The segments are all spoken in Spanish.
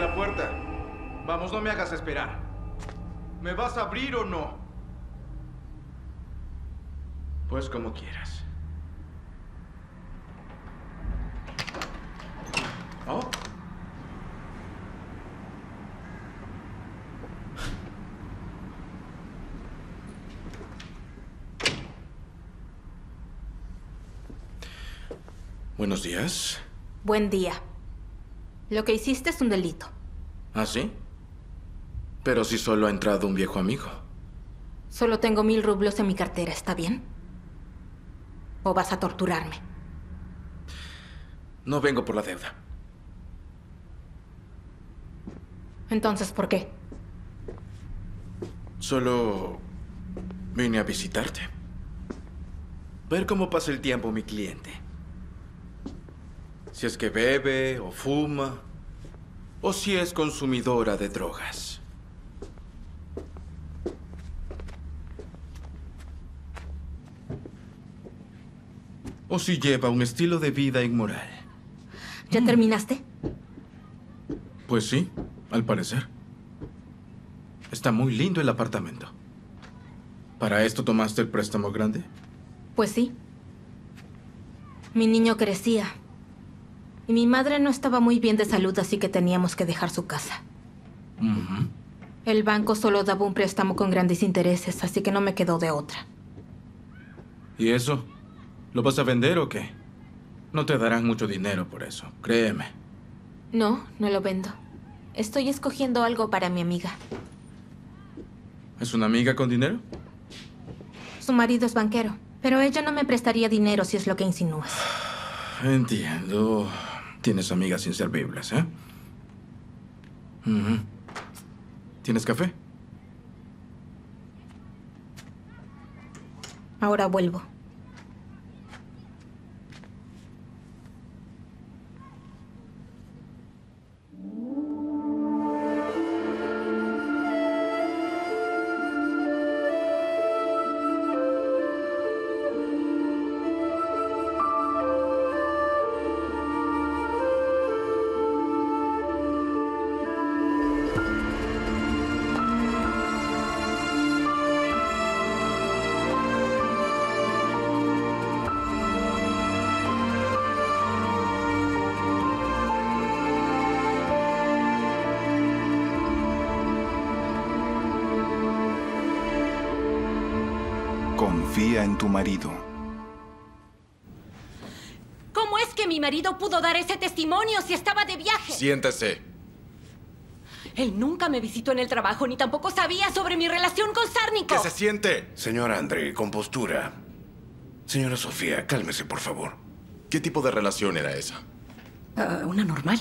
la puerta. Vamos, no me hagas esperar. ¿Me vas a abrir o no? Pues como quieras. ¿Oh? Buenos días. Buen día. Lo que hiciste es un delito. ¿Ah, sí? Pero si solo ha entrado un viejo amigo. Solo tengo 1000 rublos en mi cartera, ¿está bien? ¿O vas a torturarme? No vengo por la deuda. Entonces, ¿por qué? Solo vine a visitarte. Ver cómo pasa el tiempo mi cliente. Si es que bebe o fuma, o si es consumidora de drogas. O si lleva un estilo de vida inmoral. ¿Ya terminaste? Pues sí, al parecer. Está muy lindo el apartamento. ¿Para esto tomaste el préstamo grande? Pues sí. Mi niño crecía. Y mi madre no estaba muy bien de salud, así que teníamos que dejar su casa. El banco solo daba un préstamo con grandes intereses, así que no me quedó de otra. ¿Y eso? ¿Lo vas a vender o qué? No te darán mucho dinero por eso, créeme. No, no lo vendo. Estoy escogiendo algo para mi amiga. ¿Es una amiga con dinero? Su marido es banquero, pero ella no me prestaría dinero si es lo que insinúas. Entiendo. Tienes amigas inservibles, ¿eh? ¿Tienes café? Ahora vuelvo. Confía en tu marido. ¿Cómo es que mi marido pudo dar ese testimonio si estaba de viaje? Siéntese. Él nunca me visitó en el trabajo, ni tampoco sabía sobre mi relación con Sárnico. ¡Que se siente! Señor Andrei, compostura. Señora Sofía, cálmese, por favor. ¿Qué tipo de relación era esa? ¿Una normal?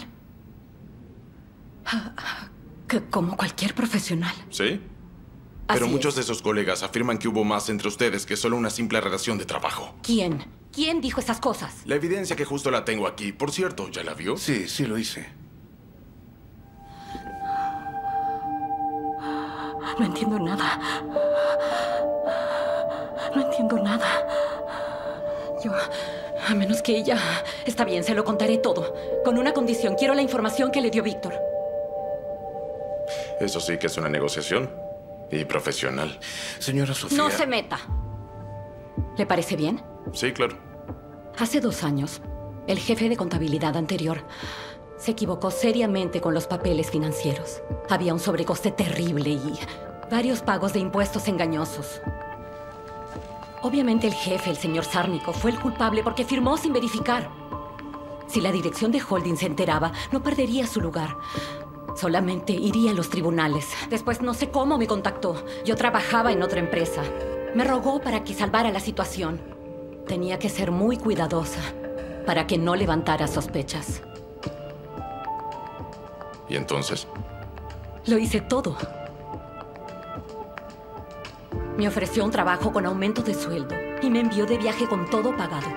Como cualquier profesional. ¿Sí? Pero Así muchos es. de sus colegas afirman que hubo más entre ustedes que solo una simple relación de trabajo. ¿Quién? ¿Quién dijo esas cosas? La evidencia que justo la tengo aquí. Por cierto, ¿ya la vio? Sí, sí lo hice. No entiendo nada. No entiendo nada. A menos que ella... Está bien, se lo contaré todo. Con una condición. Quiero la información que le dio Víctor. Eso sí que es una negociación. Y profesional. Señora Sofía... No se meta. ¿Le parece bien? Sí, claro. Hace 2 años, el jefe de contabilidad anterior se equivocó seriamente con los papeles financieros. Había un sobrecoste terrible y varios pagos de impuestos engañosos. Obviamente el jefe, el señor Sárnico, fue el culpable porque firmó sin verificar. Si la dirección de Holding se enteraba, no perdería su lugar. Solamente iría a los tribunales. Después no sé cómo me contactó. Yo trabajaba en otra empresa. Me rogó para que salvara la situación. Tenía que ser muy cuidadosa para que no levantara sospechas. ¿Y entonces? Lo hice todo. Me ofreció un trabajo con aumento de sueldo y me envió de viaje con todo pagado.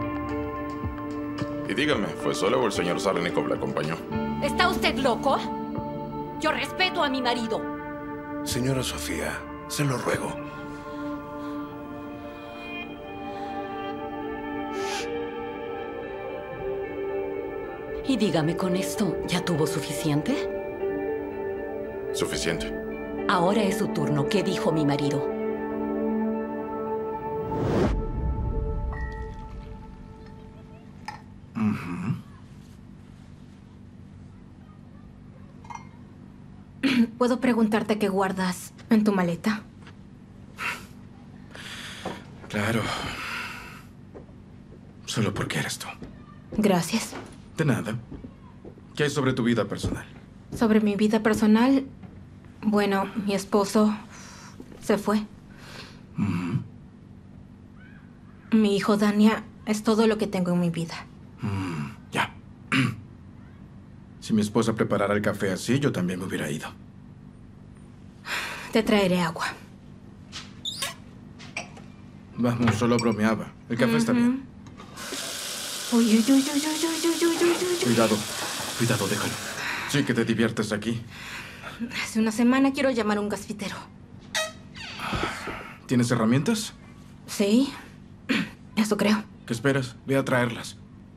Y dígame, ¿fue sola o el señor Sárnico la acompañó? ¿Está usted loco? Yo respeto a mi marido. Señora Sofía, se lo ruego. Y dígame, ¿con esto ya tuvo suficiente? Suficiente. Ahora es su turno. ¿Qué dijo mi marido? ¿Puedo preguntarte qué guardas en tu maleta? Claro. Solo porque eres tú. Gracias. De nada. ¿Qué hay sobre tu vida personal? Sobre mi vida personal, bueno, mi esposo se fue. Mi hijo Dania es todo lo que tengo en mi vida. Ya. Si mi esposa preparara el café así, yo también me hubiera ido. Te traeré agua. Vamos, solo bromeaba. El café está bien. Uy, uy, uy, uy, uy, uy, uy, uy, uy, uy. Cuidado. Cuidado, déjalo. Sí que te diviertes aquí. Hace una semana quiero llamar a un gasfitero. ¿Tienes herramientas? Sí, eso creo. ¿Qué esperas? Ve a traerlas.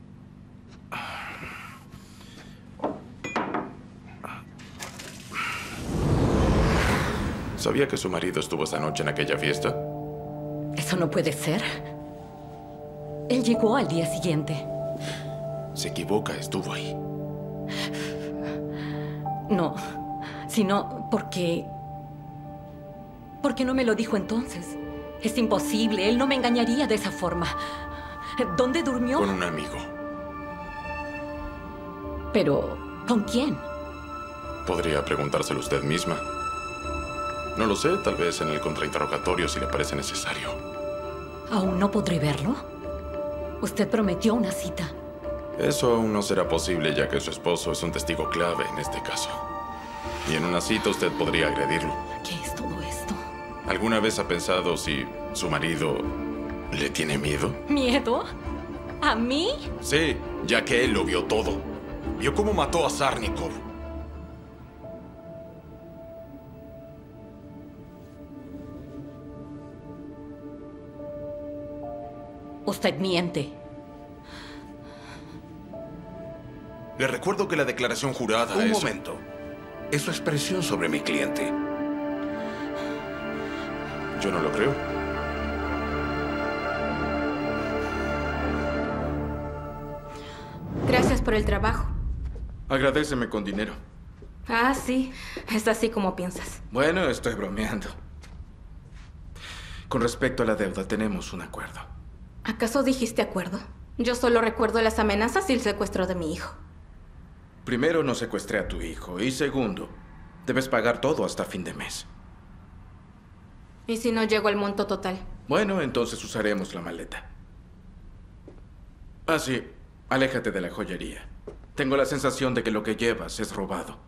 ¿Sabía que su marido estuvo esta noche en aquella fiesta? Eso no puede ser. Él llegó al día siguiente. Se equivoca, estuvo ahí. No, sino porque... ¿Por qué no me lo dijo entonces? Es imposible, él no me engañaría de esa forma. ¿Dónde durmió? Con un amigo. Pero, ¿con quién? Podría preguntárselo usted misma. No lo sé, tal vez en el contrainterrogatorio si le parece necesario. ¿Aún no podré verlo? Usted prometió una cita. Eso aún no será posible ya que su esposo es un testigo clave en este caso. Y en una cita usted podría agredirlo. ¿Qué es todo esto? ¿Alguna vez ha pensado si su marido le tiene miedo? ¿Miedo? ¿A mí? Sí, ya que él lo vio todo. Vio cómo mató a Sarnikov. Usted miente. Le recuerdo que la declaración jurada Un es... momento. Es su expresión sobre mi cliente. Yo no lo creo. Gracias por el trabajo. Agradéceme con dinero. Ah, sí. Es así como piensas. Bueno, estoy bromeando. Con respecto a la deuda, tenemos un acuerdo. ¿Acaso dijiste acuerdo? Yo solo recuerdo las amenazas y el secuestro de mi hijo. Primero, no secuestré a tu hijo. Y segundo, debes pagar todo hasta fin de mes. ¿Y si no llego al monto total? Bueno, entonces usaremos la maleta. Ah, sí. Aléjate de la joyería. Tengo la sensación de que lo que llevas es robado.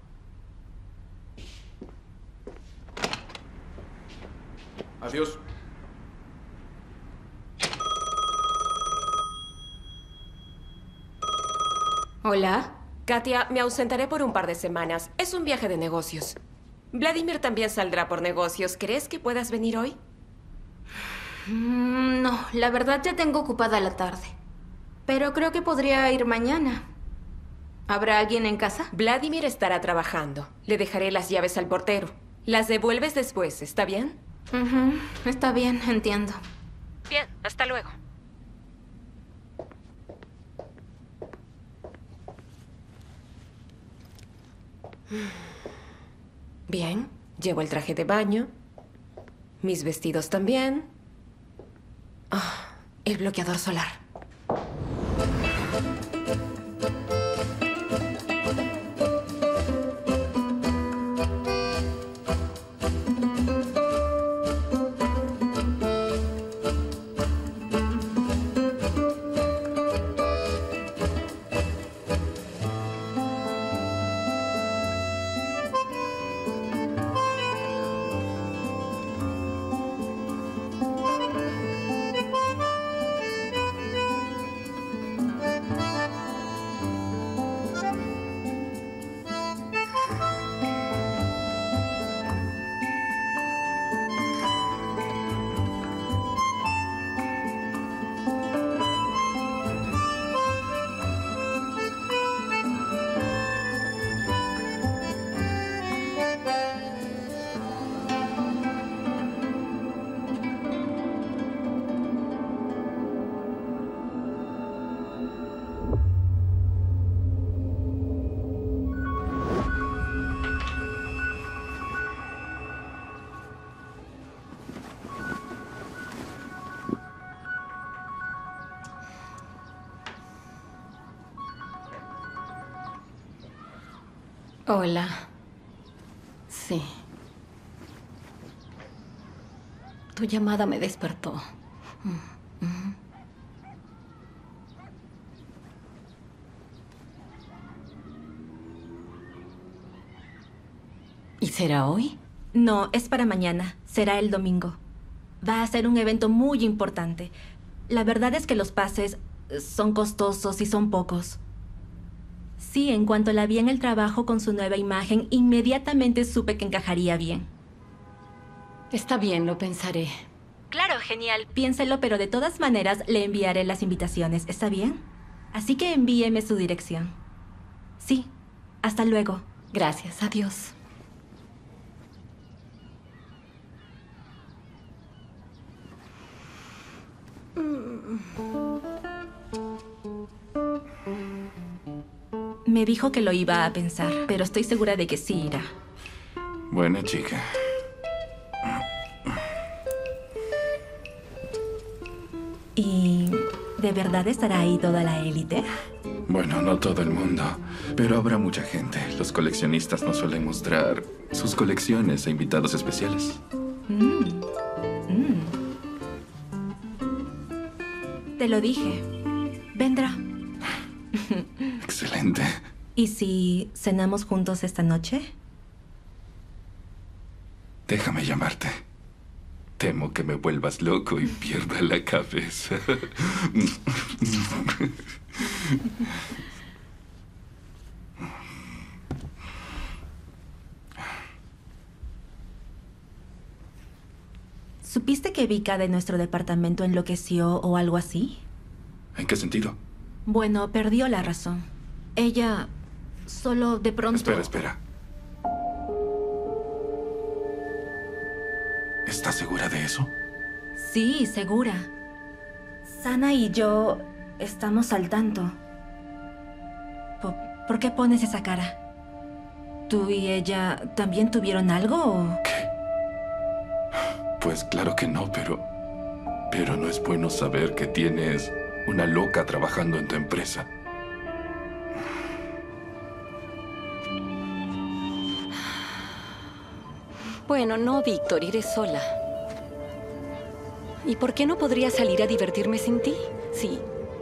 Adiós. ¿Hola? Katia, me ausentaré por un par de semanas. Es un viaje de negocios. Vladimir también saldrá por negocios. ¿Crees que puedas venir hoy? No, la verdad ya tengo ocupada la tarde. Pero creo que podría ir mañana. ¿Habrá alguien en casa? Vladimir estará trabajando. Le dejaré las llaves al portero. Las devuelves después, ¿está bien? Está bien, entiendo. Bien, hasta luego. Bien, llevo el traje de baño. Mis vestidos también. Ah, el bloqueador solar. Hola. Sí. Tu llamada me despertó. ¿Y será hoy? No, es para mañana. Será el domingo. Va a ser un evento muy importante. La verdad es que los pases son costosos y son pocos. Sí, en cuanto la vi en el trabajo con su nueva imagen, inmediatamente supe que encajaría bien. Está bien, lo pensaré. Claro, genial. Piénselo, pero de todas maneras le enviaré las invitaciones. ¿Está bien? Así que envíeme su dirección. Sí. Hasta luego. Gracias, adiós. Me dijo que lo iba a pensar, pero estoy segura de que sí irá. Buena chica. ¿Y de verdad estará ahí toda la élite? Bueno, no todo el mundo, pero habrá mucha gente. Los coleccionistas no suelen mostrar sus colecciones a invitados especiales. Te lo dije. Vendrá. Excelente. ¿Y si cenamos juntos esta noche? Déjame llamarte. Temo que me vuelvas loco y pierda la cabeza. ¿Supiste que Vika de nuestro departamento enloqueció o algo así? ¿En qué sentido? Bueno, perdió la razón. Ella solo de pronto... Espera. ¿Estás segura de eso? Sí, segura. Sana y yo estamos al tanto. ¿Por qué pones esa cara? ¿Tú y ella también tuvieron algo o...? ¿Qué? Pues claro que no, pero no es bueno saber que tienes una loca trabajando en tu empresa. Bueno, no, Víctor, iré sola. ¿Y por qué no podría salir a divertirme sin ti? Sí.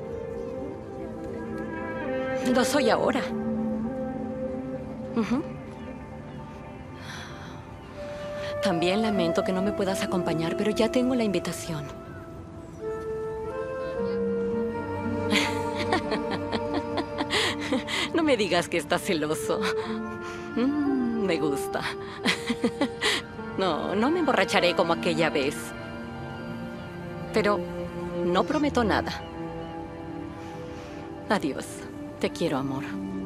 Lo soy ahora. También lamento que no me puedas acompañar, pero ya tengo la invitación. No me digas que estás celoso. Me gusta. No me emborracharé como aquella vez. Pero no prometo nada. Adiós. Te quiero, amor.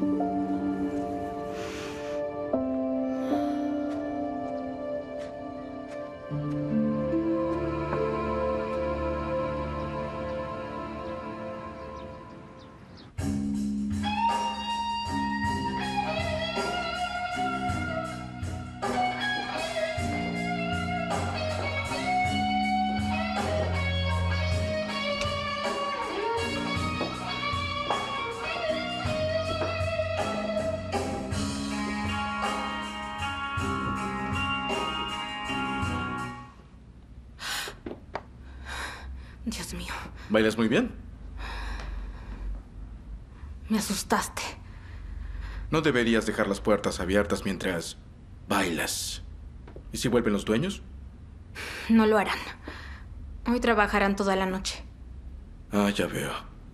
Dios mío, ¿Bailas muy bien? me asustaste. No deberías dejar las puertas abiertas mientras bailas. ¿Y si vuelven los dueños? No lo harán. Hoy trabajarán toda la noche. Ah, ya veo.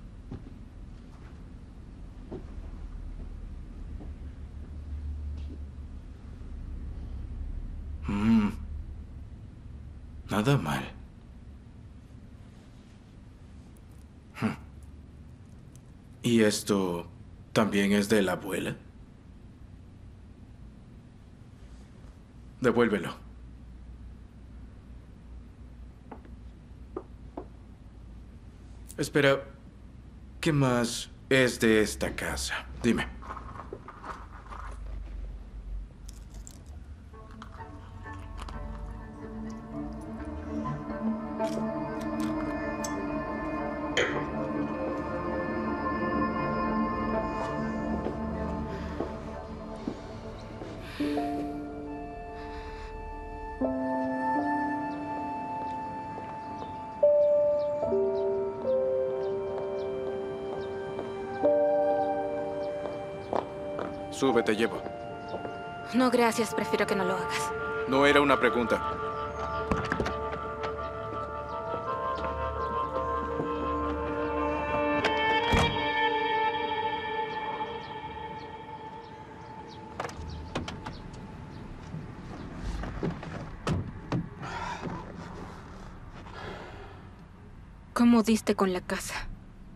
Nada mal. ¿Y esto también es de la abuela? Devuélvelo. Espera, ¿qué más es de esta casa? Dime. Sube, te llevo. No, gracias. Prefiero que no lo hagas. No era una pregunta. ¿Cómo diste con la casa?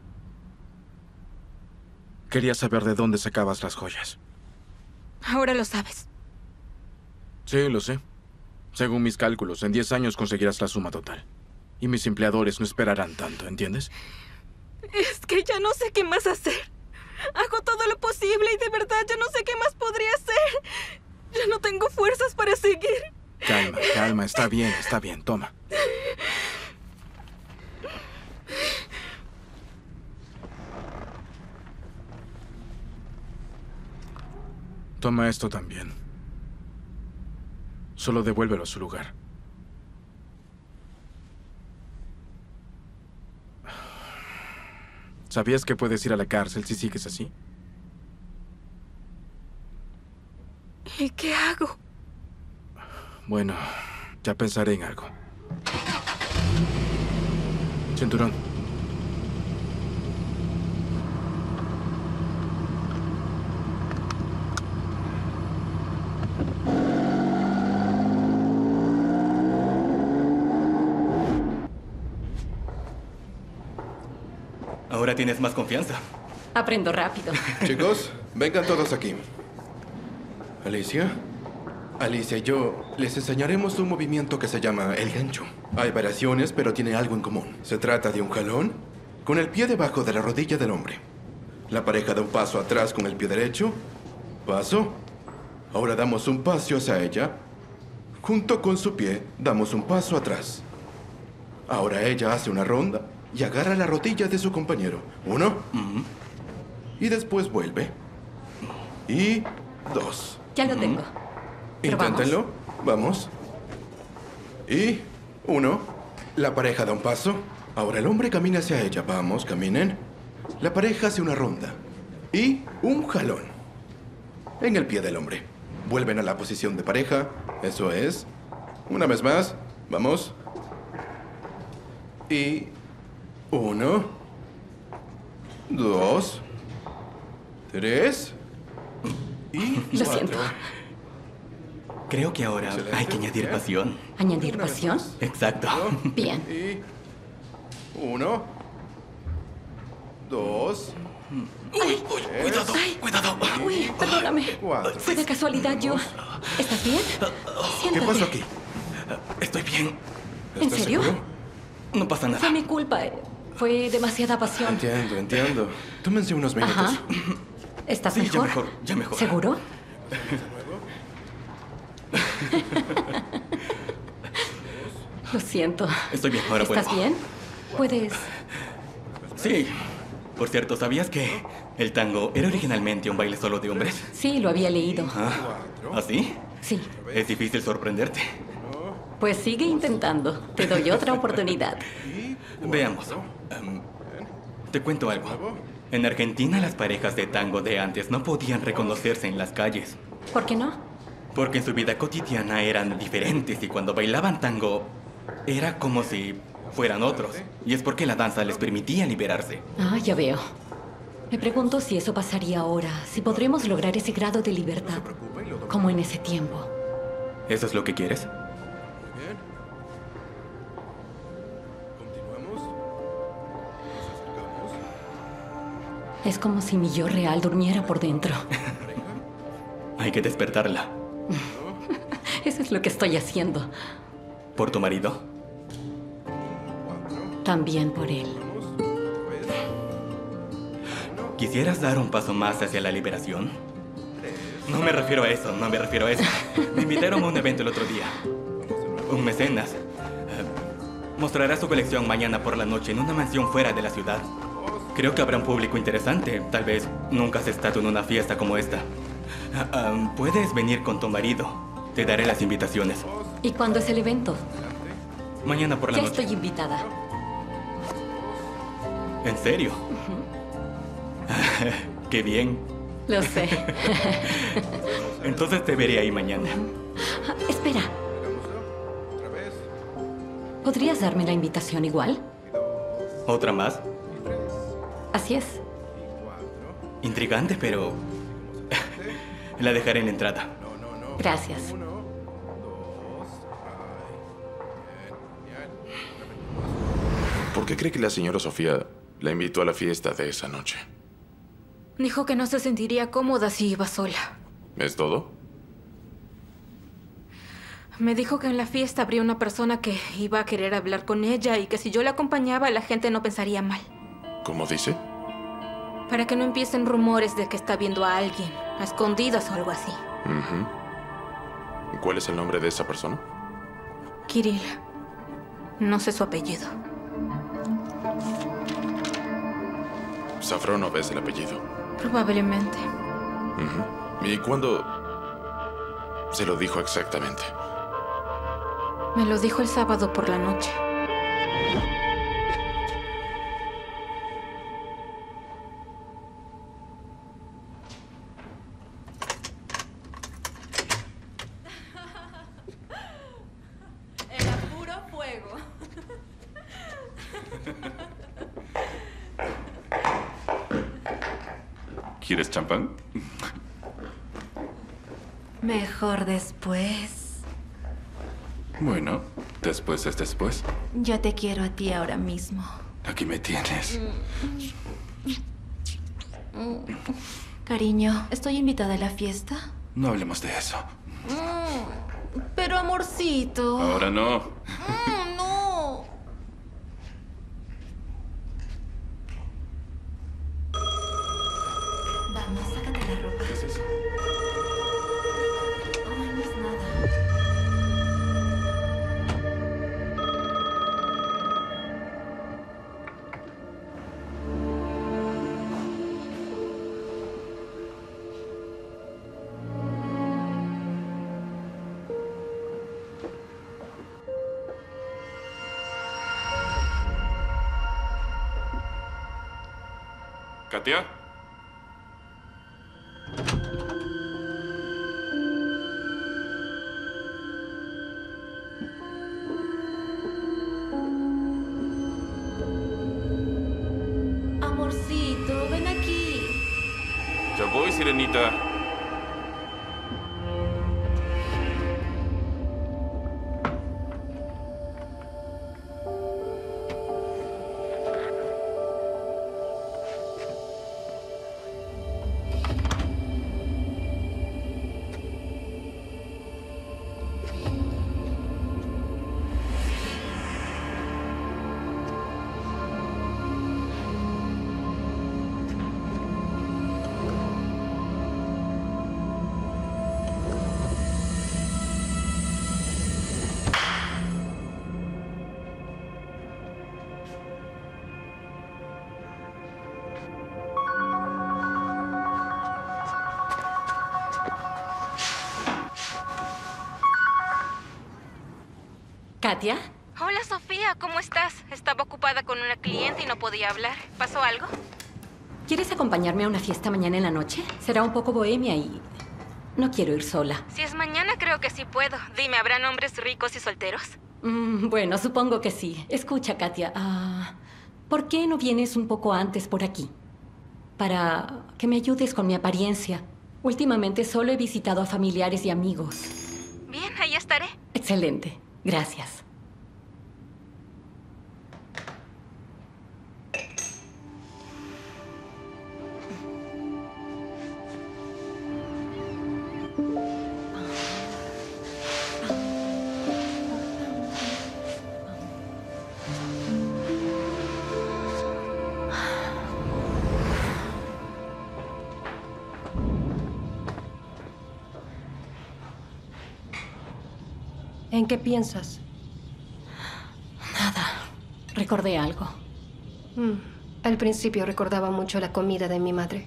Quería saber de dónde sacabas las joyas. Ahora lo sabes. Sí, lo sé. Según mis cálculos, en 10 años conseguirás la suma total. Y mis empleadores no esperarán tanto, ¿entiendes? Es que ya no sé qué más hacer. Hago todo lo posible y de verdad ya no sé qué más podría hacer. Ya no tengo fuerzas para seguir. Calma, calma. Está bien. Toma. Toma esto también. Solo devuélvelo a su lugar. ¿Sabías que puedes ir a la cárcel si sigues así? ¿Y qué hago? Bueno, ya pensaré en algo. Cinturón. Ahora tienes más confianza. Aprendo rápido. Chicos, vengan todos aquí. Alicia y yo les enseñaremos un movimiento que se llama el gancho. Hay variaciones, pero tiene algo en común. Se trata de un jalón con el pie debajo de la rodilla del hombre. La pareja da un paso atrás con el pie derecho. Paso. Ahora damos un paso hacia ella. Junto con su pie, damos un paso atrás. Ahora ella hace una ronda y agarra la rodilla de su compañero. 1. Y después vuelve. Y 2. Ya lo tengo. Pero Inténtenlo. Vamos. Y 1. La pareja da un paso. Ahora el hombre camina hacia ella. Vamos, caminen. La pareja hace una ronda. Y un jalón. En el pie del hombre. Vuelven a la posición de pareja. Eso es. Una vez más. Vamos. Y 1, 2, 3 y 4. Lo siento. Creo que ahora Excelente. hay que añadir pasión. ¿Añadir pasión? Exacto. Bien. Y 1, 2, Cuidado, cuidado. Uy, perdóname. 4. Fue de casualidad yo. ¿Estás bien? ¿Qué Siéntate. pasó aquí? Estoy bien. ¿En ¿Estás serio? seguro? No pasa nada. Fue mi culpa. Fue demasiada pasión. Entiendo. Tómense unos minutos. Ajá. ¿Estás Sí, mejor? ya mejor. ¿Seguro? Lo siento. Estoy bien, ahora ¿Estás puedo. bien? Puedes... Sí. Por cierto, ¿sabías que el tango era originalmente un baile solo de hombres? Sí, lo había leído. ¿Así? Sí. Es difícil sorprenderte. Pues sigue intentando. Te doy otra oportunidad. Veamos. Te cuento algo. En Argentina las parejas de tango de antes no podían reconocerse en las calles. ¿Por qué no? Porque en su vida cotidiana eran diferentes y cuando bailaban tango era como si fueran otros. Y es porque la danza les permitía liberarse. Ah, ya veo. Me pregunto si eso pasaría ahora, si podremos lograr ese grado de libertad, como en ese tiempo. ¿Eso es lo que quieres? Bien. Continuamos. Nos acercamos. Es como si mi yo real durmiera por dentro. Hay que despertarla. Eso es lo que estoy haciendo. ¿Por tu marido? También por él. ¿Quisieras dar un paso más hacia la liberación? No me refiero a eso, no me refiero a eso. Me invitaron a un evento el otro día. Un mecenas. Mostrará su colección mañana por la noche en una mansión fuera de la ciudad. Creo que habrá un público interesante. Tal vez nunca has estado en una fiesta como esta. Puedes venir con tu marido. Te daré las invitaciones. ¿Y cuándo es el evento? Mañana por la Ya noche. estoy invitada. ¿En serio? Qué bien. Lo sé. Entonces te veré ahí mañana. Espera. ¿Podrías darme la invitación igual? ¿Otra más? Así es. Intrigante, pero... la dejaré en la entrada. Gracias. ¿Por qué cree que la señora Sofía la invitó a la fiesta de esa noche? Dijo que no se sentiría cómoda si iba sola. ¿Es todo? Me dijo que en la fiesta habría una persona que iba a querer hablar con ella y que si yo la acompañaba, la gente no pensaría mal. ¿Cómo dice? Para que no empiecen rumores de que está viendo a alguien, a escondidas o algo así. ¿Cuál es el nombre de esa persona? Kirill. No sé su apellido. Safronov es el apellido. Probablemente. ¿Y cuándo se lo dijo exactamente? Me lo dijo el sábado por la noche. Era puro fuego. ¿Quieres champán? Mejor después. Bueno, después es después. Yo te quiero a ti ahora mismo. Aquí me tienes. Cariño, ¿estoy invitada a la fiesta? No hablemos de eso. Pero amorcito. Ahora no. No. Vamos, sácate la ropa. ¿Qué es eso? Ay, no es nada. ¿Katia? Amorcito, ven aquí. Ya voy, sirenita. ¿Katia? Hola, Sofía, ¿cómo estás? Estaba ocupada con una cliente y no podía hablar. ¿Pasó algo? ¿Quieres acompañarme a una fiesta mañana en la noche? Será un poco bohemia y no quiero ir sola. Si es mañana, creo que sí puedo. Dime, ¿habrán hombres ricos y solteros? Bueno, supongo que sí. Escucha, Katia, ¿por qué no vienes un poco antes por aquí? Para que me ayudes con mi apariencia. Últimamente solo he visitado a familiares y amigos. Bien, ahí estaré. Excelente. Gracias. ¿En qué piensas? Nada. Recordé algo. Al principio recordaba mucho la comida de mi madre.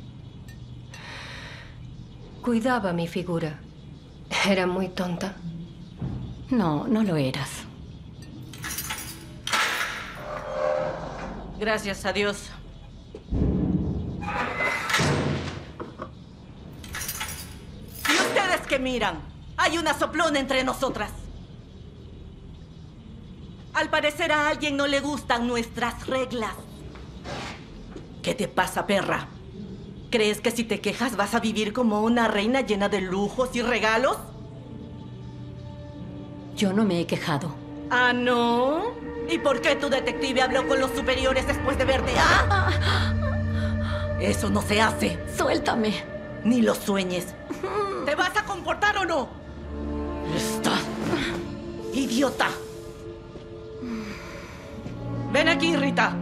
Cuidaba mi figura. Era muy tonta. No, no lo eras. Gracias a Dios. qué miran? Hay una soplona entre nosotras. Al parecer a alguien no le gustan nuestras reglas. ¿Qué te pasa, perra? ¿Crees que si te quejas vas a vivir como una reina llena de lujos y regalos? Yo no me he quejado. ¿Ah, no? ¿Y por qué tu detective habló con los superiores después de verte? ¡Ah! Eso no se hace. Suéltame. Ni lo sueñes. ¿Te vas a comportar o no? ¡Esta idiota! Ven aquí, Rita.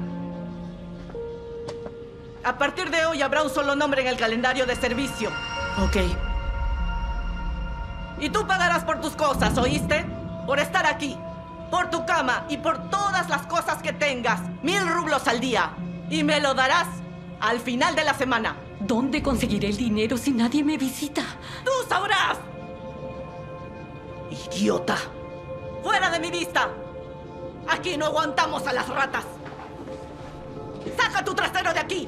A partir de hoy habrá un solo nombre en el calendario de servicio. Ok. Y tú pagarás por tus cosas, ¿oíste? Por estar aquí, por tu cama y por todas las cosas que tengas. 1000 rublos al día. Y me lo darás al final de la semana. ¿Dónde conseguiré el dinero si nadie me visita? ¡Tú sabrás! ¡Idiota! ¡Fuera de mi vista! Aquí no aguantamos a las ratas. ¡Saca tu trasero de aquí!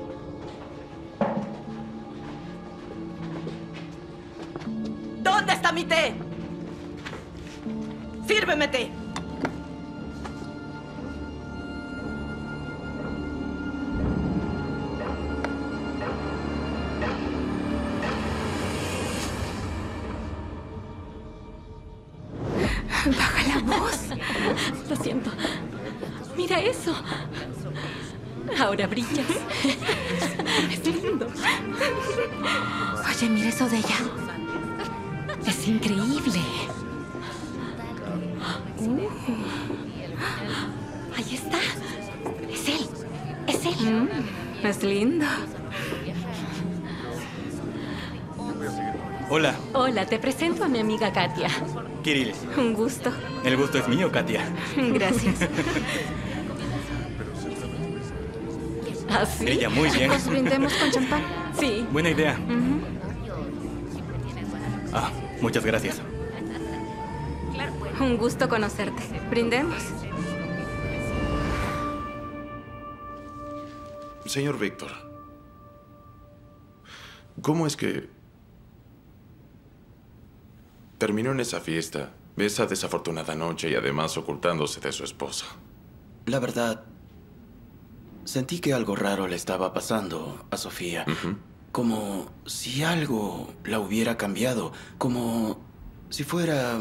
¿Dónde está mi té? ¡Sírveme té! Baja la voz. Lo siento. Mira eso. Ahora brillas. Es lindo. Oye, mira eso de ella. Es increíble. Ahí está. Es él. Es él. Es lindo. Hola, Hola, te presento a mi amiga Katia. Kirill. Un gusto. El gusto es mío, Katia. Gracias. ¿Ah, sí? Ella muy bien. Pues brindemos con champán. Sí. Buena idea. Ah, muchas gracias. Un gusto conocerte. Brindemos. Señor Víctor, ¿cómo es que terminó en esa fiesta, esa desafortunada noche y además ocultándose de su esposa? La verdad, sentí que algo raro le estaba pasando a Sofía. Como si algo la hubiera cambiado. Como si fuera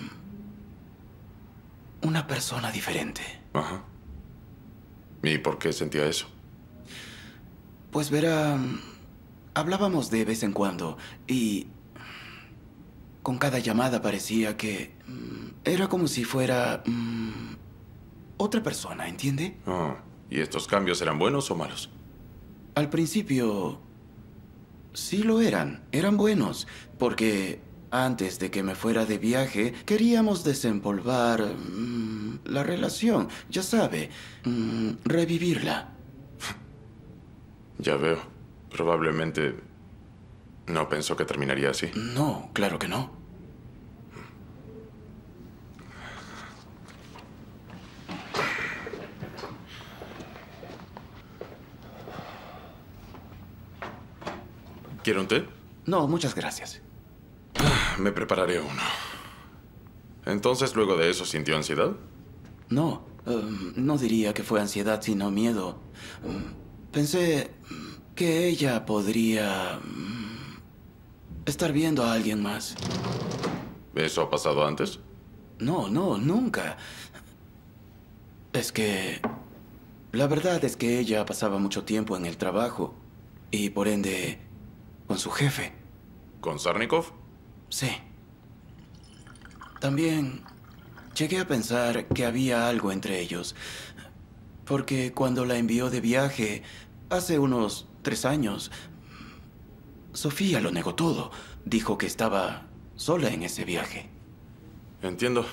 una persona diferente. Ajá. ¿Y por qué sentía eso? Pues verá, hablábamos de vez en cuando y con cada llamada parecía que era como si fuera otra persona, ¿entiende? Oh, ¿y estos cambios eran buenos o malos? Al principio sí lo eran buenos, porque antes de que me fuera de viaje queríamos desempolvar la relación, ya sabe, revivirla. Ya veo. Probablemente no pensó que terminaría así. No, claro que no. ¿Quiere un té? No, muchas gracias. Me prepararé uno. Entonces, luego de eso, ¿sintió ansiedad? No, no diría que fue ansiedad, sino miedo. Pensé que ella podría estar viendo a alguien más. ¿Eso ha pasado antes? No, nunca. Es que la verdad es que ella pasaba mucho tiempo en el trabajo y por ende con su jefe. ¿Con Sarnikov? Sí. También llegué a pensar que había algo entre ellos. Porque cuando la envió de viaje, hace unos 3 años, Sofía lo negó todo. Dijo que estaba sola en ese viaje. Entiendo.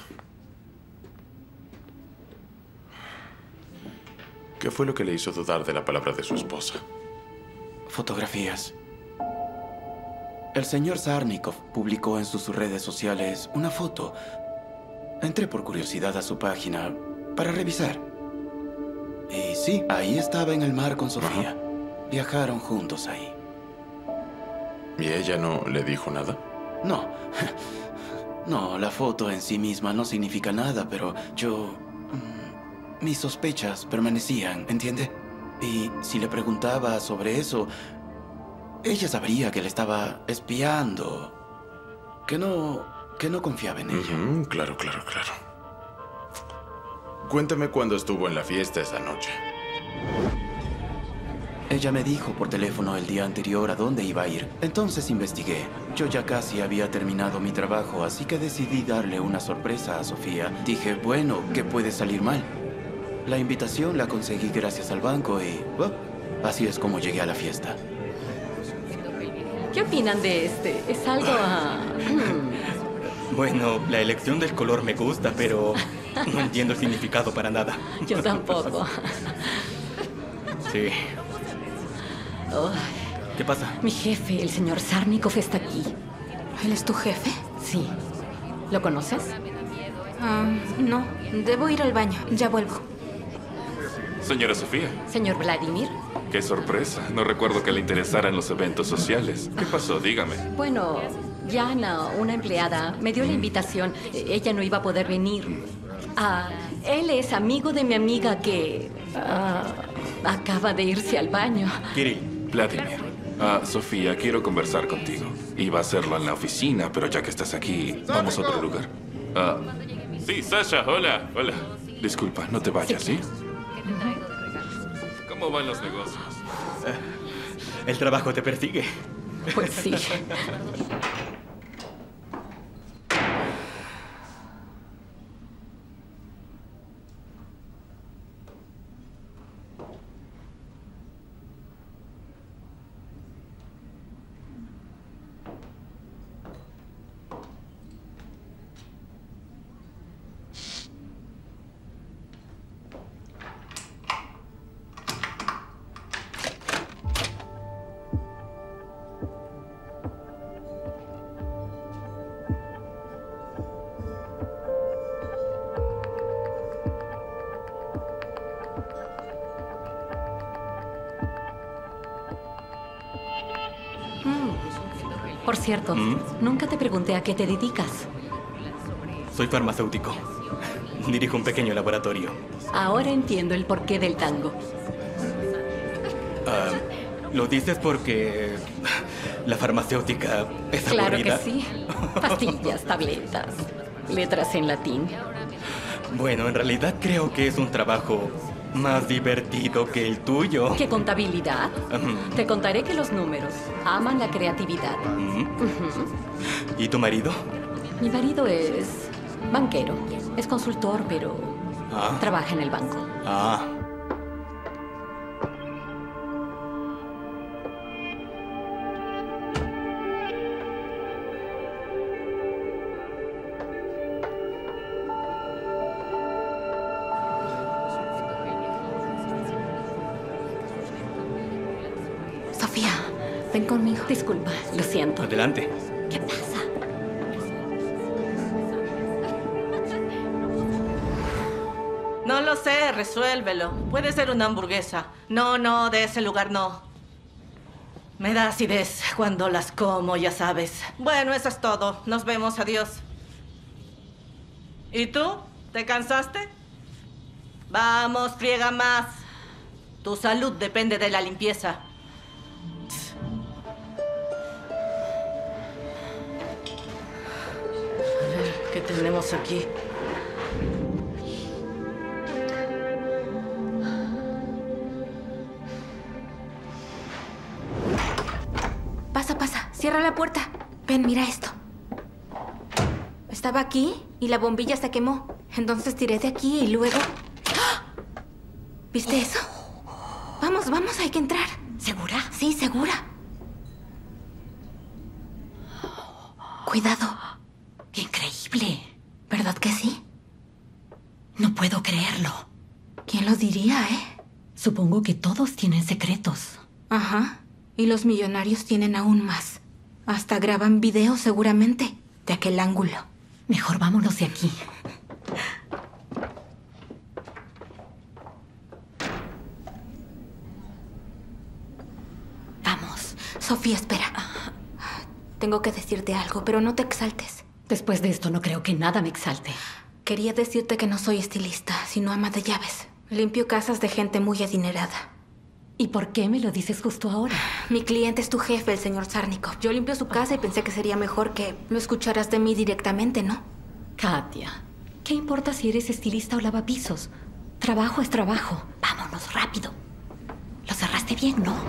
¿Qué fue lo que le hizo dudar de la palabra de su esposa? Fotografías. El señor Sarnikov publicó en sus redes sociales una foto. Entré por curiosidad a su página para revisar. Y sí, ahí estaba en el mar con Sofía. Viajaron juntos ahí. ¿Y ella no le dijo nada? No. No, la foto en sí misma no significa nada, pero yo... mis sospechas permanecían, ¿entiende? Y si le preguntaba sobre eso, ella sabría que le estaba espiando. Que no confiaba en ella. Claro. Cuéntame cuándo estuvo en la fiesta esa noche. Ella me dijo por teléfono el día anterior a dónde iba a ir. Entonces investigué. Yo ya casi había terminado mi trabajo, así que decidí darle una sorpresa a Sofía. Dije, bueno, ¿qué puede salir mal? La invitación la conseguí gracias al banco y... así es como llegué a la fiesta. ¿Qué opinan de este? Es algo... Bueno, la elección del color me gusta, pero no entiendo el significado para nada. Yo tampoco. Sí. Oh. ¿Qué pasa? Mi jefe, el señor Sarnikov, está aquí. ¿Él es tu jefe? Sí. ¿Lo conoces? No. Debo ir al baño. Ya vuelvo. Señora Sofía. Señor Vladimir. Qué sorpresa. No recuerdo que le interesaran los eventos sociales. ¿Qué pasó? Dígame. Bueno, Yana, una empleada, me dio la invitación. Ella no iba a poder venir. Él es amigo de mi amiga que... acaba de irse al baño. Kirill. Vladimir. Sofía, quiero conversar contigo. Iba a hacerlo en la oficina, pero ya que estás aquí, vamos a otro lugar. Sí, Sasha, hola. Disculpa, no te vayas, ¿sí? ¿Cómo van los negocios? El trabajo te persigue. Pues sí. Por cierto, nunca te pregunté a qué te dedicas. Soy farmacéutico. Dirijo un pequeño laboratorio. Ahora entiendo el porqué del tango. ¿Lo dices porque la farmacéutica es Claro aburrida? que sí. Pastillas, tabletas, letras en latín. Bueno, en realidad creo que es un trabajo más divertido que el tuyo. ¿Qué contabilidad? Te contaré que los números aman la creatividad. ¿Y tu marido? Mi marido es banquero. Es consultor, pero trabaja en el banco. Sofía, ven conmigo. Disculpa, lo siento. Adelante. ¿Qué pasa? No lo sé, resuélvelo. Puede ser una hamburguesa. No, de ese lugar no. Me da acidez cuando las como, ya sabes. Bueno, eso es todo. Nos vemos, adiós. ¿Y tú? ¿Te cansaste? Vamos, friega más. Tu salud depende de la limpieza. A ver, ¿qué tenemos aquí? Pasa. Cierra la puerta. Ven, mira esto. Estaba aquí y la bombilla se quemó. Entonces tiré de aquí y luego... ¡Ah! ¿Viste eso? Vamos, hay que entrar. ¿Segura? Sí, segura. Cuidado. ¡Qué increíble! ¿Verdad que sí? No puedo creerlo. ¿Quién lo diría, Supongo que todos tienen secretos. Ajá. Y los millonarios tienen aún más. Hasta graban videos seguramente de aquel ángulo. Mejor vámonos de aquí. Vamos. Sofía, espera. Tengo que decirte algo, pero no te exaltes. Después de esto no creo que nada me exalte. Quería decirte que no soy estilista, sino ama de llaves. Limpio casas de gente muy adinerada. ¿Y por qué me lo dices justo ahora? Mi cliente es tu jefe, el señor Sarnikov. Yo limpio su casa y pensé que sería mejor que lo escucharas de mí directamente, ¿no? Katia, ¿qué importa si eres estilista o lavapisos? Trabajo es trabajo. Vámonos, rápido. Lo cerraste bien, ¿no?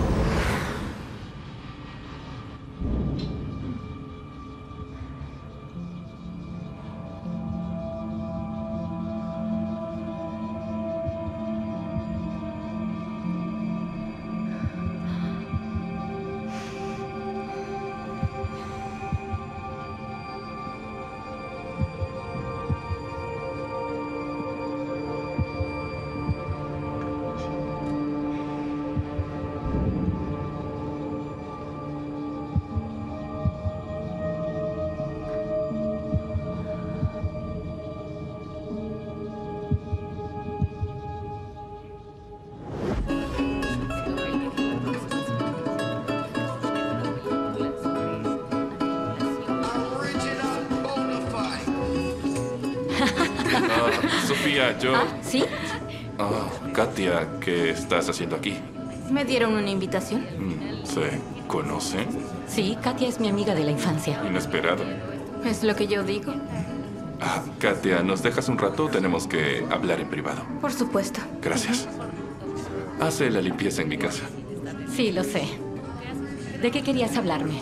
Sofía, yo... ¿Sí? Katia, ¿qué estás haciendo aquí? ¿Me dieron una invitación? ¿Se conocen? Sí, Katia es mi amiga de la infancia. Inesperado. Es lo que yo digo. Katia, ¿nos dejas un rato? Tenemos que hablar en privado. Por supuesto. Gracias. Hace la limpieza en mi casa. Sí, lo sé. ¿De qué querías hablarme?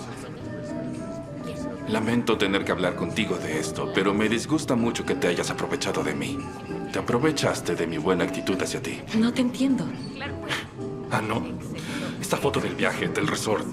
Lamento tener que hablar contigo de esto, pero me disgusta mucho que te hayas aprovechado de mí. Te aprovechaste de mi buena actitud hacia ti. No te entiendo. ¿No? Esta foto del viaje, del resort.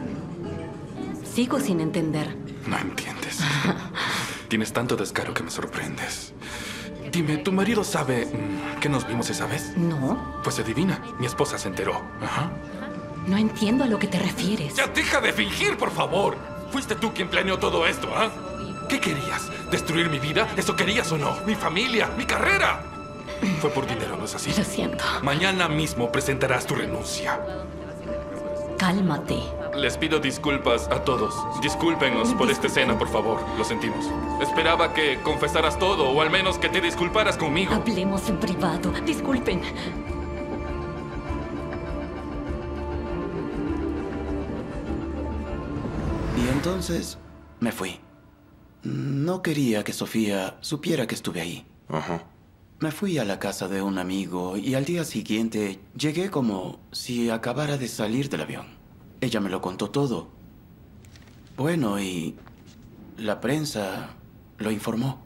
Sigo sin entender. No entiendes. Tienes tanto descaro que me sorprendes. Dime, ¿tu marido sabe que nos vimos esa vez? No. Pues adivina, mi esposa se enteró. No entiendo a lo que te refieres. ¡Ya deja de fingir, por favor! ¿Fuiste tú quien planeó todo esto, ¿Qué querías? ¿Destruir mi vida? ¿Eso querías o no? ¿Mi familia? ¿Mi carrera? Fue por dinero, ¿no es así? Lo siento. Mañana mismo presentarás tu renuncia. Cálmate. Les pido disculpas a todos. Discúlpenos por esta escena, por favor. Lo sentimos. Esperaba que confesaras todo, o al menos que te disculparas conmigo. Hablemos en privado. Disculpen. Y entonces me fui. No quería que Sofía supiera que estuve ahí. Me fui a la casa de un amigo y al día siguiente llegué como si acabara de salir del avión. Ella me lo contó todo. Bueno, y la prensa lo informó.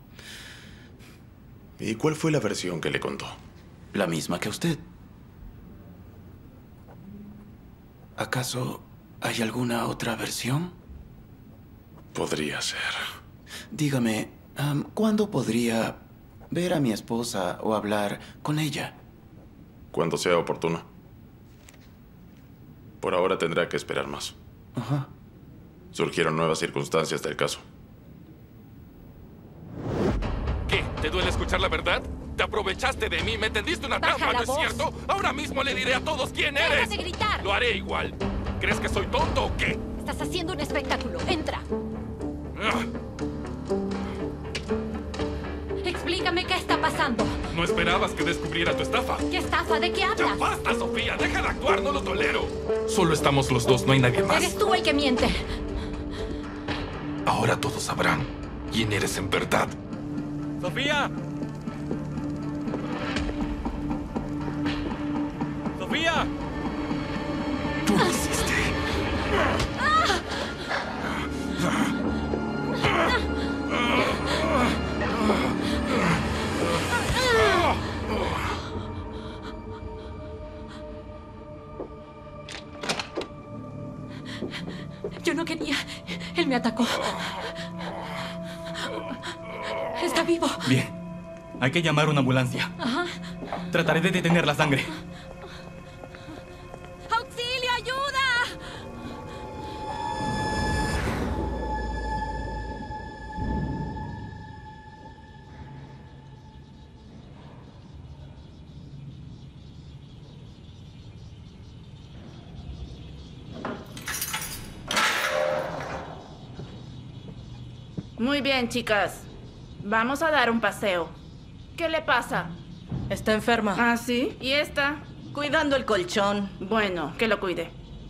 ¿Y cuál fue la versión que le contó? La misma que usted. ¿Acaso hay alguna otra versión? Podría ser. Dígame, ¿cuándo podría ver a mi esposa o hablar con ella? Cuando sea oportuno. Por ahora tendrá que esperar más. Surgieron nuevas circunstancias del caso. ¿Qué? ¿Te duele escuchar la verdad? ¿Te aprovechaste de mí? ¿Me tendiste una trampa, no es cierto? Ahora mismo le diré a todos quién eres. ¡Deja de gritar! Lo haré igual. ¿Crees que soy tonto o qué? Estás haciendo un espectáculo. Entra. Explícame qué está pasando. ¿No esperabas que descubriera tu estafa? ¿Qué estafa? ¿De qué hablas? ¡Ya basta, Sofía! ¡Deja de actuar! ¡No lo tolero! Solo estamos los dos, no hay nadie más. Eres tú el que miente. Ahora todos sabrán quién eres en verdad. ¡Sofía! ¡Sofía! ¡Tú lo hiciste! Yo no quería. Él me atacó. Está vivo. Bien. Hay que llamar a una ambulancia. Trataré de detener la sangre. ¡Auxilio, ayuda! Muy bien, chicas. Vamos a dar un paseo. ¿Qué le pasa? Está enferma. ¿Ah, sí? ¿Y esta? Cuidando el colchón. Bueno, que lo cuide.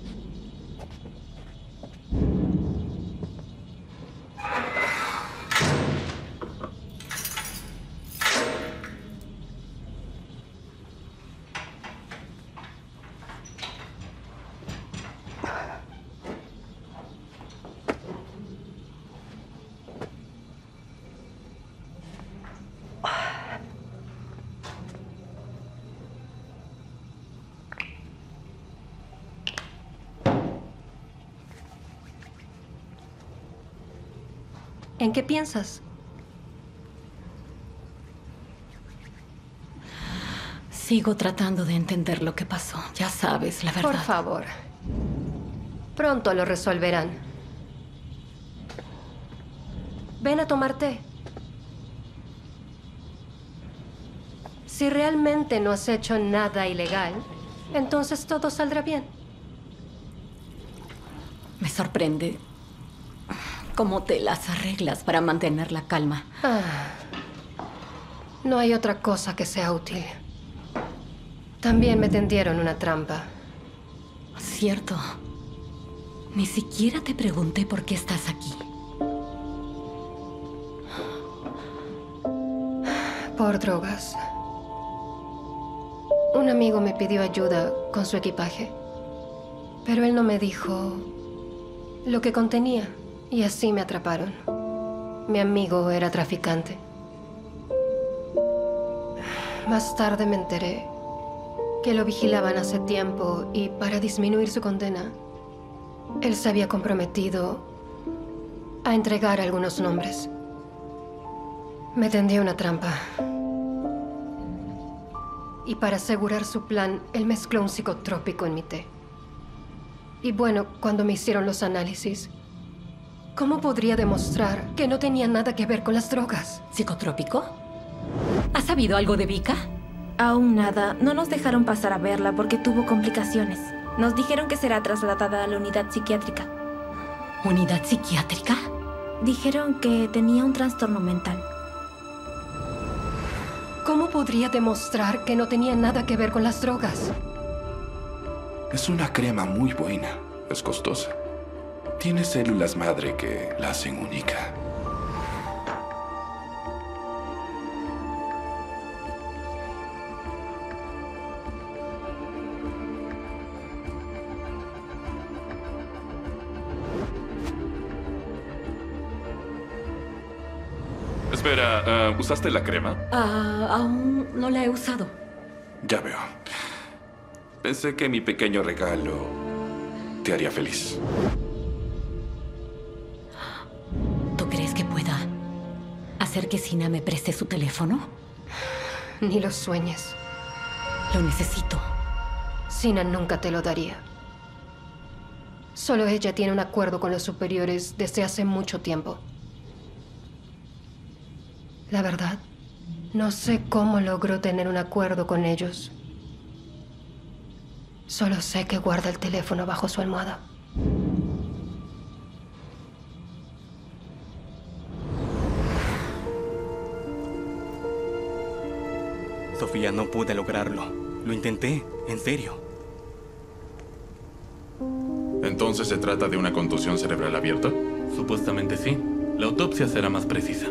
¿En qué piensas? Sigo tratando de entender lo que pasó. Ya sabes, la verdad. Por favor. Pronto lo resolverán. Ven a tomar té. Si realmente no has hecho nada ilegal, entonces todo saldrá bien. Me sorprende cómo te las arreglas para mantener la calma. No hay otra cosa que sea útil. También me tendieron una trampa. Cierto. Ni siquiera te pregunté por qué estás aquí. Por drogas. Un amigo me pidió ayuda con su equipaje, pero él no me dijo lo que contenía y así me atraparon. Mi amigo era traficante. Más tarde me enteré que lo vigilaban hace tiempo y para disminuir su condena, él se había comprometido a entregar algunos nombres. Me tendió una trampa. Y para asegurar su plan, él mezcló un psicotrópico en mi té. Y bueno, cuando me hicieron los análisis, ¿cómo podría demostrar que no tenía nada que ver con las drogas? ¿Psicotrópico? ¿Has sabido algo de Vika? Aún nada. No nos dejaron pasar a verla porque tuvo complicaciones. Nos dijeron que será trasladada a la unidad psiquiátrica. ¿Unidad psiquiátrica? Dijeron que tenía un trastorno mental. ¿Cómo podría demostrar que no tenía nada que ver con las drogas? Es una crema muy buena. Es costosa. Tiene células madre que la hacen única. Espera, ¿usaste la crema? Aún no la he usado. Ya veo. Pensé que mi pequeño regalo te haría feliz. ¿Tú crees que pueda hacer que Sina me preste su teléfono? Ni lo sueñes. Lo necesito. Sina nunca te lo daría. Solo ella tiene un acuerdo con los superiores desde hace mucho tiempo. La verdad, no sé cómo logró tener un acuerdo con ellos. Solo sé que guarda el teléfono bajo su almohada. Sofía, no pude lograrlo. Lo intenté, en serio. ¿Entonces se trata de una contusión cerebral abierta? Supuestamente sí. La autopsia será más precisa.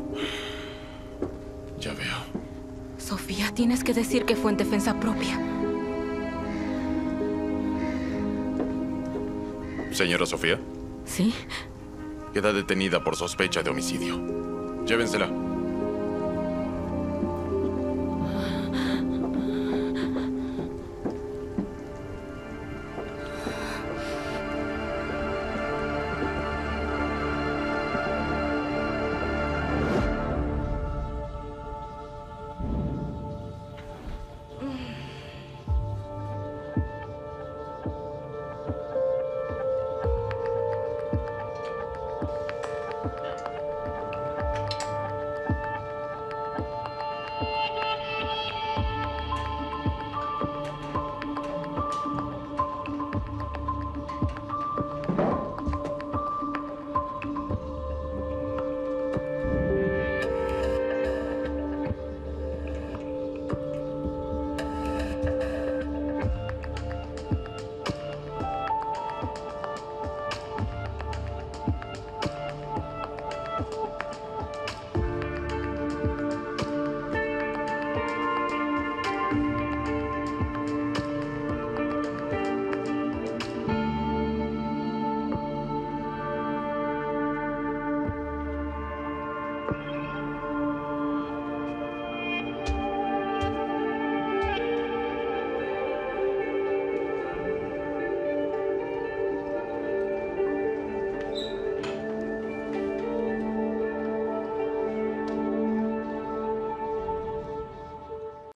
Ya veo. Sofía, tienes que decir que fue en defensa propia. Señora Sofía. ¿Sí? Queda detenida por sospecha de homicidio. Llévensela.